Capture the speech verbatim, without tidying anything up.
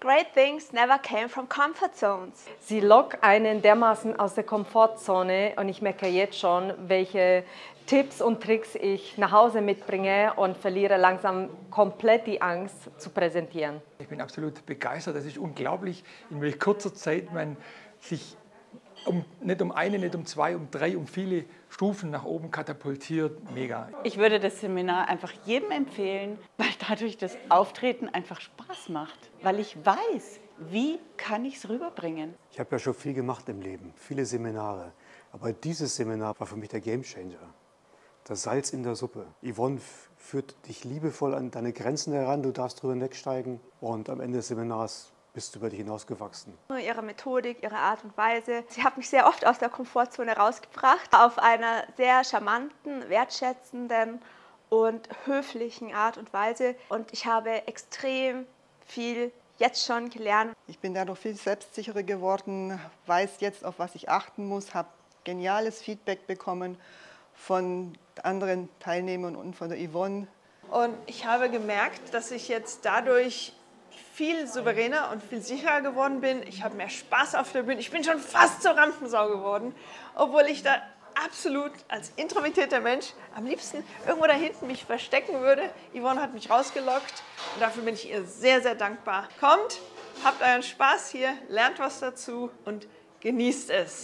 Great things never came from comfort zones. Sie lockt einen dermaßen aus der Komfortzone und ich merke jetzt schon, welche Tipps und Tricks ich nach Hause mitbringe und verliere langsam komplett die Angst zu präsentieren. Ich bin absolut begeistert. Es ist unglaublich, in welch kurzer Zeit man sich um, nicht um eine, nicht um zwei, um drei, um viele Stufen nach oben katapultiert. Mega. Ich würde das Seminar einfach jedem empfehlen, weil dadurch das Auftreten einfach Spaß macht. Weil ich weiß, wie kann ich es rüberbringen. Ich habe ja schon viel gemacht im Leben, viele Seminare. Aber dieses Seminar war für mich der Gamechanger. Das Salz in der Suppe. Yvonne führt dich liebevoll an deine Grenzen heran, du darfst drüber wegsteigen und am Ende des Seminars bist du über dich hinausgewachsen. Ihre Methodik, ihre Art und Weise. Sie hat mich sehr oft aus der Komfortzone rausgebracht, auf einer sehr charmanten, wertschätzenden und höflichen Art und Weise. Und ich habe extrem viel jetzt schon gelernt. Ich bin dadurch viel selbstsicherer geworden, weiß jetzt, auf was ich achten muss, habe geniales Feedback bekommen von anderen Teilnehmern und von der Yvonne. Und ich habe gemerkt, dass ich jetzt dadurch viel souveräner und viel sicherer geworden bin. Ich habe mehr Spaß auf der Bühne. Ich bin schon fast zur Rampensau geworden, obwohl ich da absolut als introvertierter Mensch am liebsten irgendwo da hinten mich verstecken würde. Yvonne hat mich rausgelockt und dafür bin ich ihr sehr, sehr dankbar. Kommt, habt euren Spaß hier, lernt was dazu und genießt es.